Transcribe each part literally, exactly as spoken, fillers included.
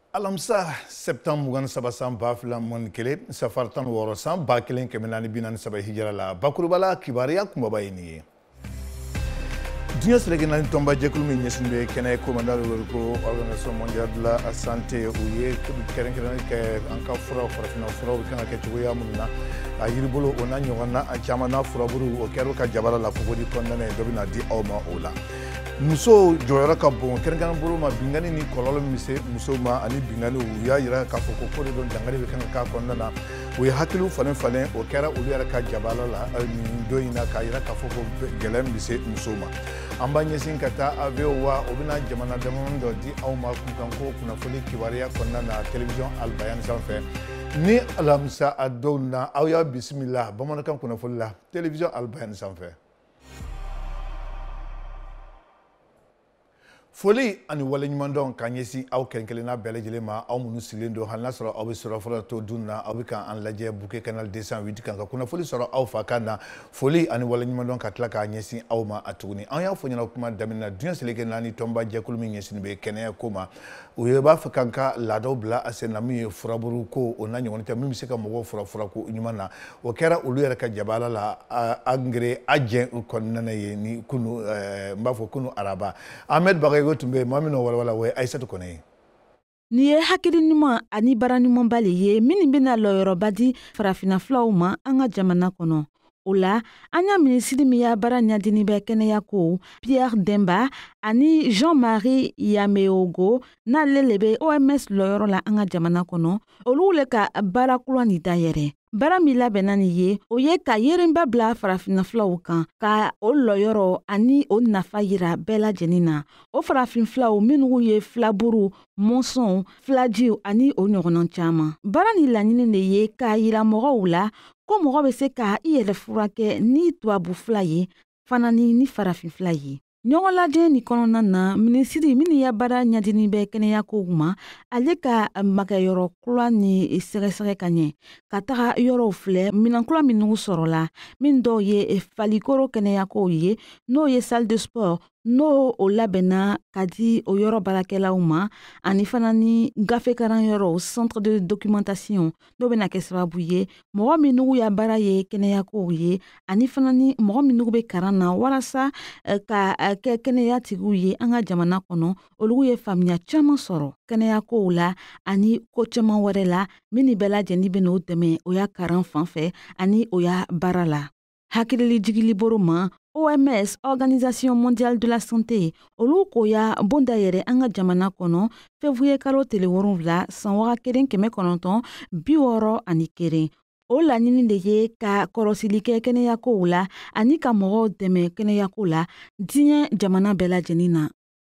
Alamsa septembre gan saba san ba fila mon kele safar tan woro san ba kelen kemenani binan saba hijra la bakurubala Kibaroya kumba bayini dunya selegenani tomba jekul mi nyesinde kene commandant ko organisation mondiale de la santé uye keren keren ke anka fura farafina fura kan ke tuya munna ayiri bolo ona nyona chamana fura buru o kero ka jabara la fobodi kondane dobina di awma ola muso joyara ka bon keren buru ma bingani ni kololo mise muso ma ani bingani uya yira ka foko ko don dangare be kan ka kondana uye hakilu falen falen o kera ulu yara ka jabala la ni doina ka yira ka foko gelem mise muso ma amba nyesin kata avewa obina jamana demondo di awma kunkanko kuna foli Kibaroya konna na television albayan sanfɛ ni alamsa adona awya bismillah bamanakan kuna foli la television albayan sanfɛ foli ani wale ɲuman dɔn ka ɲɛsin aw kɛrɛnkɛrɛnna bɛɛ lajɛlen ma aw minnu sigilen don hali n'a sɔrɔ aw bɛ sɔrɔ fɔlɔ to dun na aw bɛ k'an lajɛ bouquet canal deux cent huit kan ka kunnafoli sɔrɔ aw fa kan na foli ani wale ɲuman dɔn ka tila k'a ɲɛsin aw ma a tuguni an y'a fɔ ɲɛna kuma daminɛ na dunya seleke naani tɔnba jɛkulu min ɲɛsin bɛ kɛnɛya ko ma u ye b'a fɛ k'an ka laadaw bila a sen na min ye furaburu ko o n'a ɲɔgɔn tɛ min bɛ se ka mɔgɔw fura furako ɲuman na o kɛra olu yɛrɛ ka jabala la angere a jɛn kɔnɔna ye ni kunu n b'a fɔ kunu araba Ahmed Bagayogo tun bɛ maa min walawala o ye Aïssatou Kone ye. Ni ye hakili ɲuman ani bara ɲuman bali ye minnu bɛna lɔyɔrɔba di farafina filaw ma an ka jamana kɔnɔ. O la an y'a minisiri min y'a bara ɲadini bɛ kɛnɛya ko Pierre Demba ani Jean-Marie Yameogo n'ale le bɛ O M S lɔyɔrɔ la an ka jamana kɔnɔ olu le ka baara kura ni dayɛrɛ. Bara min labɛnna nin ye o ye ka yerenba bila farafina filaw kan ka o lɔyɔrɔ ani o nafa yira bɛɛ lajɛlen na. O farafin filaw minnu ye filaburu, mɔnsɔn, filajiw ani o ɲɔgɔnna caman. Bara ni laɲini de ye k'a yira mɔgɔw la ko mɔgɔ bɛ se ka i yɛrɛ furakɛ ni tubabu fila ye fana ni ni farafin fila ye. Ɲɔgɔn lajɛ ni kɔnɔna na minisiri min ya bara ɲadini bɛ kɛnɛya kow ma ale ka magayɔrɔ kura ni sɛgɛsɛgɛ ka ɲɛ ka taga yɔrɔw filɛ minankura minnu sɔrɔla min dɔw ye falikoro kɛnɛya kow ye n'o ye salle de sport n'o o labɛnna ka di o yɔrɔ baarakɛlaw ma ani fana ni gafekaran yɔrɔ centre de documentation n'o bɛna kɛ sababu ye mɔgɔ minnu ya baara ye kɛnɛya kow ye ani fana ni mɔgɔ minnu bɛ karan na walasa ka kɛ kɛnɛya tigiw ye an ka jamana kɔnɔ olu ye faamuya caman sɔrɔ kɛnɛya kow la ani ko caman wɛrɛ la min bɛɛ lajɛlen bɛ n'o dɛmɛ o y'a karan fan fɛ ani o y'a baara la hakili jigili boro ma O M S organisation mondiale de la santé olu ko ya bonda yɛrɛ an ka jamana kɔnɔ février kalo tile wolonwula san waga kelen kɛmɛ kɔnɔntɔn bi wɔɔrɔ ani kelen o laɲini de ye ka kɔlɔsili kɛ kɛnɛyakow la ani ka mɔgɔw dɛmɛ kɛnɛyako la diɲɛ jamana bɛɛ lajɛlen na.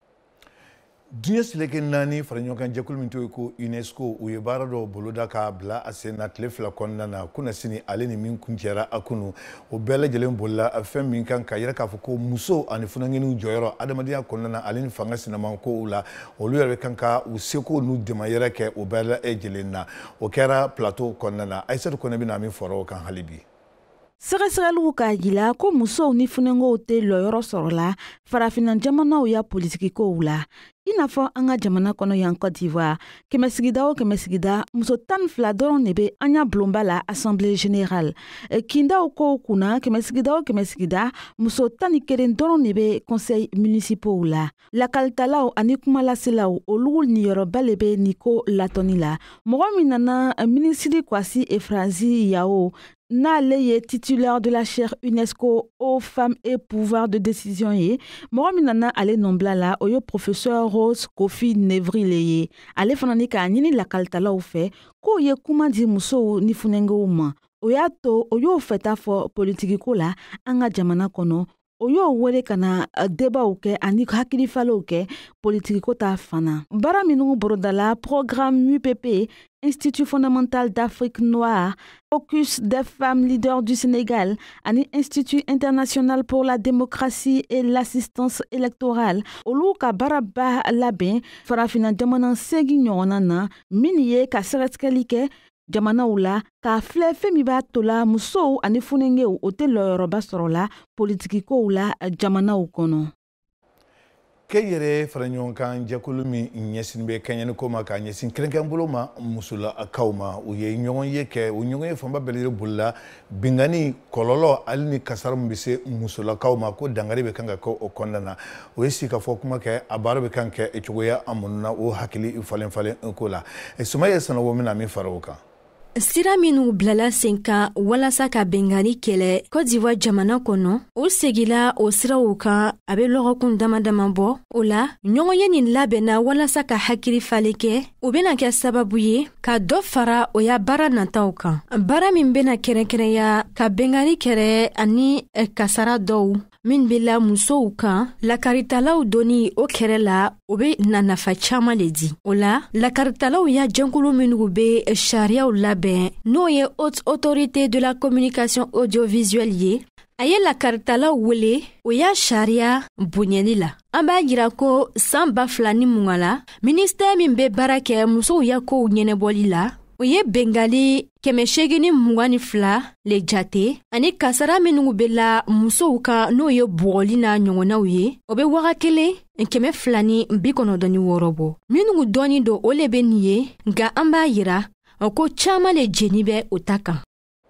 Dunya seleke naani fara ɲɔgɔn kan jɛkulu min to ye ko UNESCO u ye baara dɔ boloda k'a bila a sen na tile fila kɔnɔna na kuna sini ale ni min kuncɛra a kunu o bɛɛ lajɛlen bolila fɛn min kan ka yɛrɛ k'a fɔ ko muso ani funangɛniw jɔyɔrɔ adamadenya kɔnɔna na ale ni fanga sinaman kow la olu yɛrɛ kan ka u seko n'u dɛmɛ yɛrɛ kɛ o bɛɛ lajɛlen na o kɛra plateau kɔnɔna na Aïssatou Kone bɛna min fɔra o kan hali bi. Sɛgɛsɛgɛliw k'a jira ko musow ni funɛngɛw tɛ lɔyɔrɔ sɔrɔla farafina jamanaw ya politikikow la i n'a fɔ an ka jamana kɔnɔ yan Côte d'Ivoire kɛmɛ sigida o kɛmɛ sigida muso tan fila dɔrɔn de bɛ an ya bulonba la assemblée générale kindaw kow kunna kɛmɛ sigida o kɛmɛ sigida muso tan ni kelen dɔrɔn de bɛ conseil municipaux la lakalitalaw ani kumalaselaw olu niyɔrɔba le bɛ nin ko latɔnni la mɔgɔ min nana minisiri Kwasi Efrazi Yao n'ale ye titulaire de la chaire UNESCO aux femmes et pouvoir de décision ye mɔgɔ min nana ale nɔnbila la o ye professeur Rose Kofi Nevri le ye ale fana ni k'a ɲini lakalitalaw fɛ k'o ye kuma di musow ni funɛngɛw ma o y'a to o y'o fɛta fɔ politikiko la an ka jamana kɔnɔ o y'o wele ka na debaw kɛ ani hakilifalaw kɛ politikiko ta fana baara minnu borodala programme U P P Institut fondamental d'Afrique noire, Focus des femmes leaders du Sénégal, ani Institut international pour la démocratie et l'assistance électorale. Olu ka baraba labɛn farafina jamana segi ɲɔgɔnna na min ye ka sɛgɛsɛgɛli kɛ jamanaw la k'a filɛ fɛn min b'a to la musow ani funɛngɛw o tɛ lɔyɔrɔba sɔrɔ la politikikow la jamanaw kɔnɔ. Keyere Franyon kan Jakulumi Nyesin be Kenyan Koma kan Nyesin Krenkambuloma Musula Akauma uye nyongon yeke unyongon famba belire bulla bingani kololo alini kasarum bise Musula Kauma ko dangari be kanga ko okondana wesi ka fokuma ke abaro be kanke echugoya amunna o hakili falen falen kola e sumaye sana wo mina mi faroka Sira minu blala senka walasa ka bengani kele Côte d'Ivoire jamana kono o segila o sira uka abe lorokun dama dama bo ola nyongo yeni labena walasa ka hakiri faleke o bena ke sababu ye ka do fara o ya bara natauka bara min bena kere kere ya ka bengani kere ani e kasara do min bela muso uka la karitalaw doni o kere la o be nanafa chama ledi ola la karitalaw ya jankulu minugu be sharia o labe no ye haute autorité de la communication audiovisuelle ye aye la karitalaw wele o ya sharia bunyeni la amba jira ko samba flani mungala ministère min be barake muso ya ko nyeneboli la Oye bengali keme shegini mwani fla le jate ani kasara menugu bela muso uka no ye bogoli na nyongona uye obe wakakele keme flani mbikono doni worobo menugu doni do olebe niye nga amba yira ko chama le jenibe utaka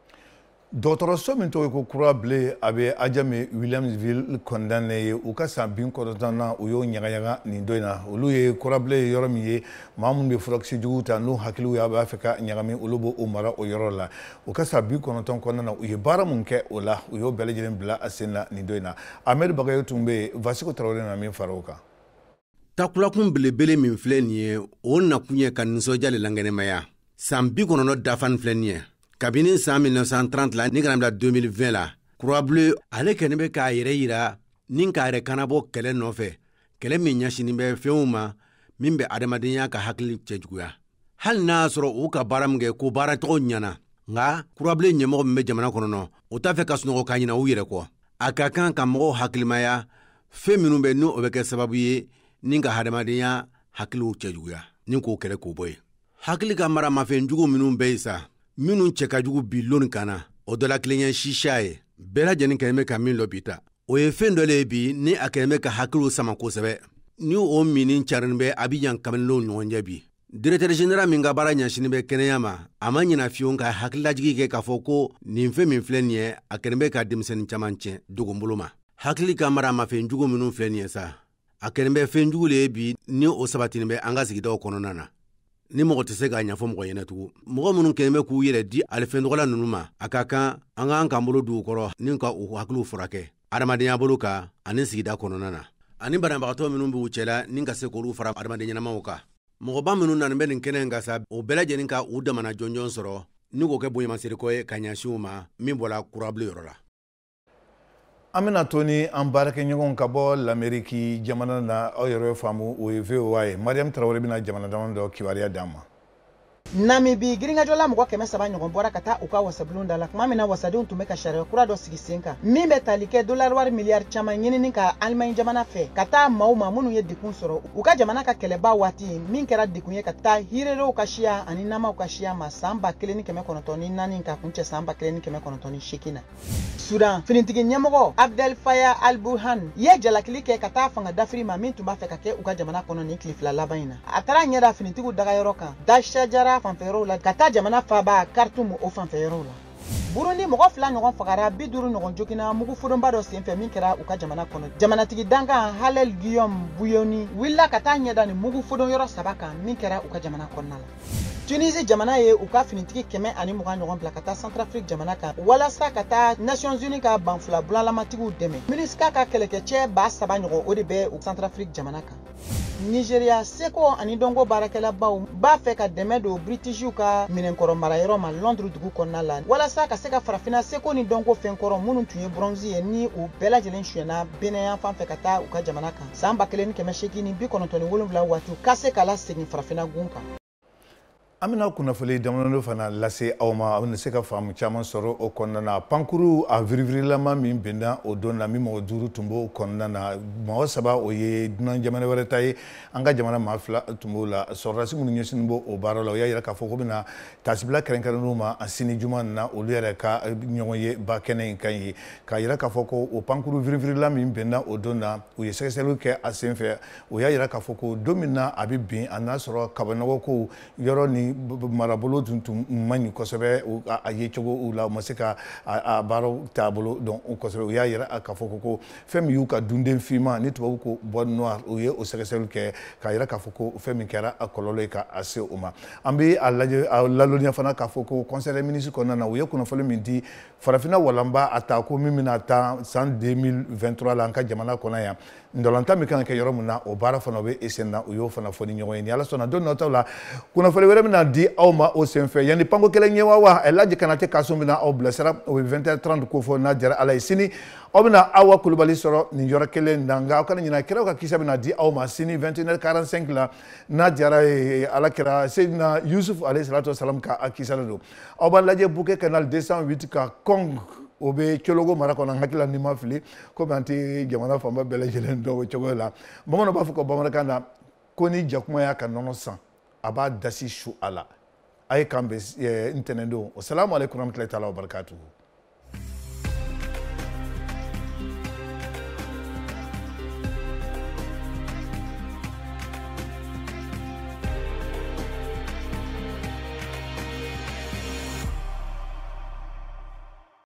Docteur Sominto ko kurable abe ajame Williamsville condamné u ka sabin ko dana u yo nyaga nyaga ni doina ulu ye kurable yoromiye mamun be furaksi juguta no hakilu ya ba afrika nyaga mi ulubo umara o yorola u ka sabin ko ton ko nana u ye bara munke ola u yo belejiren bla asena ni doina Ahmed Bagayo Tumbe vasiko trawle na min faroka takula kun belebele min flenie o na kunye kan so jale langene maya sambi ko no dafan flenie Kabini san mille neuf cent trente la ni ganamla deux mille vingt la Croix Bleue ale kenebe ka yere yira nin ka yere kanabo kele nofe kele min nyashini be feuma min be adamadenya ka hakili cejuya hal na soro u ka baramge ko bara to nyana nga Croix Bleue nyemo me jamana kono no o ta fe kasno ka nyina u yere ko aka kan ka mo hakilimaya fe minu be no obeke sababu ye nin ka adamadenya hakili cejuya nin ko kele ko boy hakili ka mara mafe njugo minu be isa Minun cheka jugu bilon kana o dola klenyen shishaye bela jeni keme ka min lobita o ye fen dole bi ni akeme ka hakilu sama ko sebe ni o minin charnbe abijan kamelo nyonje bi directeur général minga bara nyashini be keneyama amanyina fion ka hakila jigi ke ka foko ni mfe min flenye akeme ka dimsen chamanche dugumbuluma hakili kamara ma fen jugu minun flenye sa akeme fen jugu le bi ni o sabatini be anga sigida o kononana ni mogo tese ga nyafo mogo yene tugu mogo munun keme ku yere di alfendola nunuma akaka anga an kambolo du koro ninka u haklu furake adamadenya boluka anin sigida kononana ani baramba to minun bu chela ninka se ko lu fara adamadenya na mawka mogo ba minun nan ben kene ngasa o belaje ninka u damana jonjon soro nigo ke boyima siriko e kanyashuma min bola kurable yorora Amina Tony ambarake nyogon kabo l'Amérique jamana na oyero famu o V O A Mariam Traoré bina jamana damando Kibaroya dama Namibi giringa jola mugwa keme saba nyogon bora kata uka wasablunda la mami na wasade untumeka share kura do sigisenka mimbe talike dollar war milliard chama nyini ninka Allemagne jamana fe kata mauma munu ye dikun soro uka jamana ka keleba wati min kera dikun ye kata hirero ukashia ani nama ukashia masamba keleni keme konotoni nani nka kunche samba keleni keme konotoni shikina Sudan finitigi nyamogo Abdel Fattah al-Burhan ye jalakilike kata fanga dafri ma min tumba fe kake uka jamana kono ni cliff la labaina atara nyada finitigu daga yoroka dasha jara fanfero la kata jamana faba Khartoum o fanfero la Burundi mogo fla nyogon fagara biduru nyogon jokina mugu fudumba do senfe min kera uka jamana kono jamana tigi danga Halel Guillaume Buyoni willa kata nyada ni mugu fudon yoro sabaka min kera uka jamana kono la Tunisie jamana ye uka finitigi keme ani muga nyogon bla kata Centrafrique jamana ka wala sa kata Nations Unies ka banfula bulala matigu deme Miniska ka keleke che ba saba nyogon o de be u Centrafrique jamana ka Nigeria seko ani dongo barakela baw ba fe ka deme do British ka minenkoro marayero ma Londres dugu konna la wala sa ka seka farafina seko ni dongo fenkoro munun tunye bronze ni u bela jelen shena beneya fan fe kata uka jamana ka samba kelen keme sheki ni bi kono toni wolumla watu kase kala segin farafina gunka Amina kunnafoni damadɔ fana lase aw ma aw bɛ se ka faamu caman sɔrɔ o kɔnɔna na pankuru a virivirilama min bɛnna o don na min mɔgɔ duuru tun b'o kɔnɔna na mɔgɔ saba o ye dunan jamana wɛrɛ ta ye an ka jamana maa fila tun b'o la sɔrɔdasi minnu ɲɛsinnen b'o o baara la o y'a jira k'a fɔ ko bɛna tasibila kɛrɛnkɛrɛnnenw ma a sini juma na olu yɛrɛ ka ɲɔgɔn ye ba kɛnɛ in kan ye k'a jira k'a fɔ ko o pankuru virivirila min bɛnna o don na u ye sɛgɛsɛgɛliw kɛ a senfɛ o y'a jira k'a fɔ ko don min na a bɛ bin a n'a sɔrɔ kabanɔgɔkow yɔrɔ ni marabolo tun tun man ɲi kosɛbɛ a ye cogo la u ma se ka a baaraw taabolo dɔn kosɛbɛ u y'a yira k'a fɔ ko fɛn min y'u ka dunden finman ni tubabu ko boîte noire u ye o sɛgɛsɛgɛli kɛ k'a yira k'a fɔ ko fɛn min kɛra a kɔlɔlɔ ye k'a se o ma an bɛ a lajɛ a ladɔnniya fana k'a fɔ ko conseil des ministres kɔnɔna na u ye kunnafoni min di farafinna walanba a ta ko min bɛna taa san deux mille vingt-trois la an ka jamana kɔnɔ yan ndolantan min kan ka kɛ yɔrɔ min na o baara fana bɛ e sen na u y'o fana fɔ ni ɲɔgɔn ye ni ala sɔnna don nataw la kunnafoni wɛrɛ bɛna di aw ma o senfɛ yanni panko kelen ɲɛ wa wa Elhaji Kanate ka so bɛna aw bilasira o bɛ vingt heures trente ko fɔ n'a diyara ala ye sini aw bɛna Awa Kulubali sɔrɔ nin yɔrɔ kelen na nka aw kana ɲinɛ kiraw ka kisɛ bɛna di aw ma sini vingt et une heures quarante-cinq la n'a diyara ala kɛra Seydina Yusuf alayhi salatu wasalam ka a kisɛ don aw b'a lajɛ bouquet canal deux cent huit ka Kong o bɛ Cologo mara kɔnɔ n hakili la ni ma fili komi an tɛ jamana fanba bɛɛ lajɛlen dɔn o cogo la bamananw b'a fɔ ko bamanankan na ko ni jakuma y'a ka nɔnɔ san a b'a dasi su a la a ye kan bɛ ntɛnɛn don o salamu aleykum warahmatulahi taala wa barakatuhu